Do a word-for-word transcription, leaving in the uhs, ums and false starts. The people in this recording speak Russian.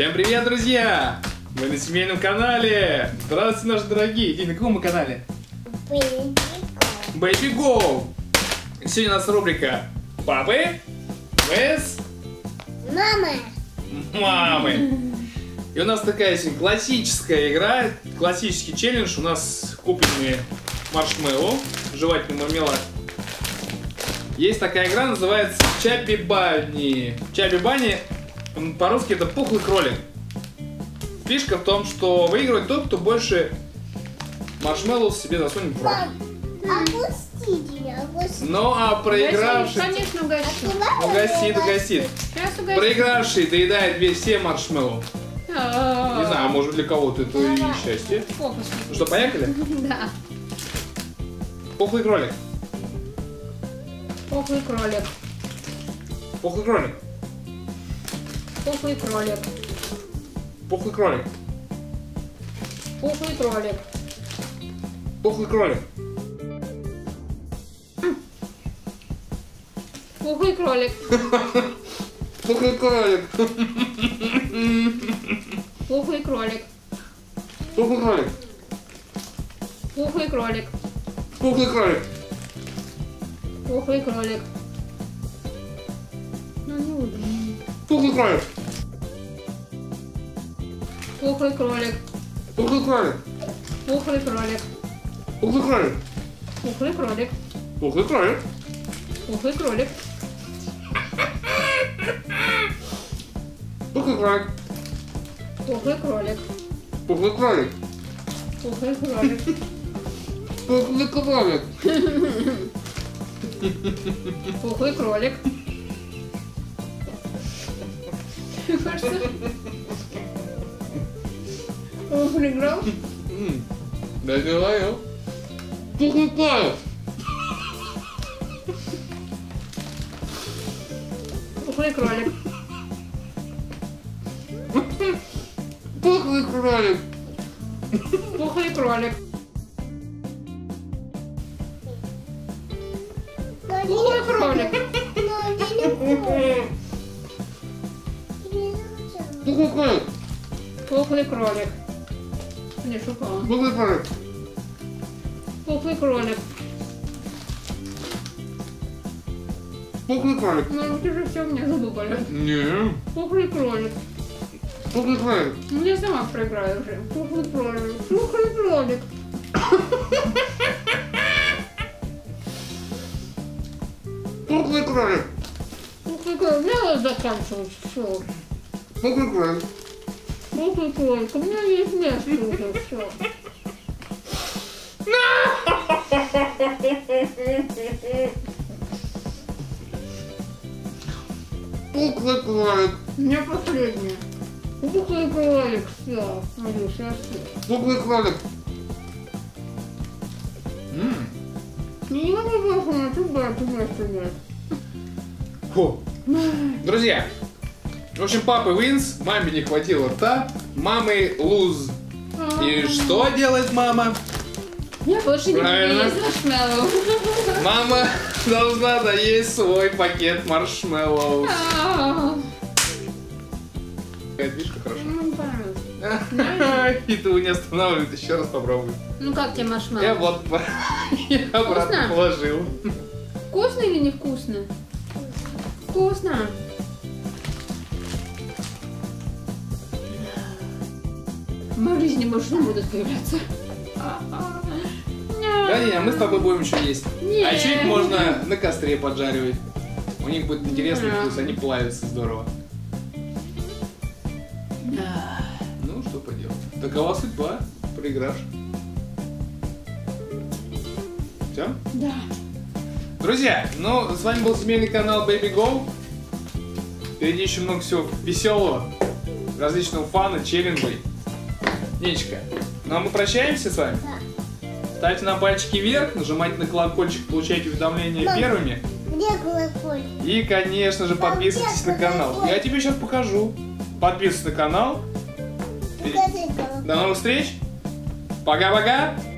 Всем привет, друзья! Мы на семейном канале! Здравствуйте, наши дорогие! Дим, на каком мы канале? Baby Go. Baby Go! Сегодня у нас рубрика Папы vs Мама. Мамы. И у нас такая сегодня классическая игра, классический челлендж. У нас купленные маршмеллоу, жевательный мармелад. Есть такая игра, называется Чаппи Банни. Чаппи Банни, по-русски это пухлый кролик. Фишка в том, что выигрывает тот, кто больше маршмеллоу себе засунет в рот. Опустите, опустите. Ну а проигравший... Конечно, угощу. Угасит, угасит. Сейчас угощу. Проигравший доедает весь все маршмеллоу. Не знаю, может для кого-то это и счастье. Фокус. Ну что, поехали? Да. Пухлый кролик. Пухлый кролик. Пухлый кролик. Пухлый кролик. Пухлый кролик. Пухлый кролик. Пухлый кролик. Пухлый кролик. Пухлый кролик. Пухлый кролик. Пухлый кролик. Пухлый кролик. Пухлый кролик. Пухлый кролик. Ну не буду. Пухлый кролик. Пухлый кролик. Пухлый кролик. Пухлый кролик. Пухлый кролик. Пухлый кролик. Пухлый кролик. Пухлый кролик. Пухлый кролик. Пухлый кролик. Пухлый кролик. Пухлый кролик. Пухлый кролик. Пухлый кролик. Кажется, он проиграл. Да говорю. Пухлый кролик. Пухлый кролик. Пухлый кролик. Пухлый кролик. Пухлый кролик. Пухлый кролик. Пухлый кролик. Не шукала. Пухлый кролик. Пухлый кролик. Пухлый кролик. Ну, ты же все, у меня зубы болят. Не. Пухлый кролик. Пухлый кролик. Ну, я сама проиграю уже. Пухлый кролик. Пухлый кролик. Пухлый кролик. Пухлый кролик. Мне надо заканчивать. Все. Пухлый кролик. Пухлый кролик. У меня есть место уже. Все. Пухлый кролик. У меня последнее. Пухлый кролик. Все. Надюш, я все. Пухлый кролик. Я не могу больше на туда, туда, туда. Фу. Друзья, в общем, папа винс, маме не хватило рта, мамы луз. И что делает мама? Я больше не буду Правильно. есть маршмеллоу. Мама должна доесть свой пакет маршмеллоу. Видишь, как хорошо. Ну, понравилось. И ты не останавливает, еще раз попробуй. Ну как тебе Я маршмеллоу? вот я обратно Вкусно? положил. Вкусно или невкусно? Вкусно. В моей жизни больше не будут появляться. Да не, мы с тобой будем еще есть. Нет. А еще их можно на костре поджаривать. У них будет интересный Да. вкус, они плавятся здорово. Ну, что поделать. Такова судьба, проигравших. Все? Да. Друзья, ну, с вами был семейный канал Baby Go. Впереди еще много всего веселого, различного фана, челленджей. Нечка, ну а мы прощаемся с вами. Ставьте нам пальчики вверх, нажимайте на колокольчик, получайте уведомления Мам. первыми. Где колокольчик? И, конечно же, подписывайтесь на канал. Я тебе сейчас покажу. Подписывайтесь на канал. Покажи колокольчик. До новых встреч. Пока-пока.